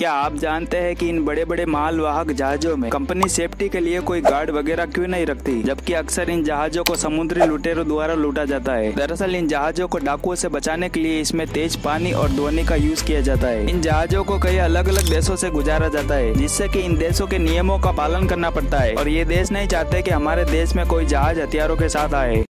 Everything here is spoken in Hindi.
क्या आप जानते हैं कि इन बड़े बड़े मालवाहक जहाजों में कंपनी सेफ्टी के लिए कोई गार्ड वगैरह क्यों नहीं रखती, जबकि अक्सर इन जहाजों को समुद्री लुटेरों द्वारा लूटा जाता है। दरअसल इन जहाजों को डाकुओं से बचाने के लिए इसमें तेज पानी और ध्वनि का यूज किया जाता है। इन जहाजों को कई अलग अलग देशों से गुजारा जाता है, जिससे कि इन देशों के नियमों का पालन करना पड़ता है और ये देश नहीं चाहते कि हमारे देश में कोई जहाज हथियारों के साथ आए।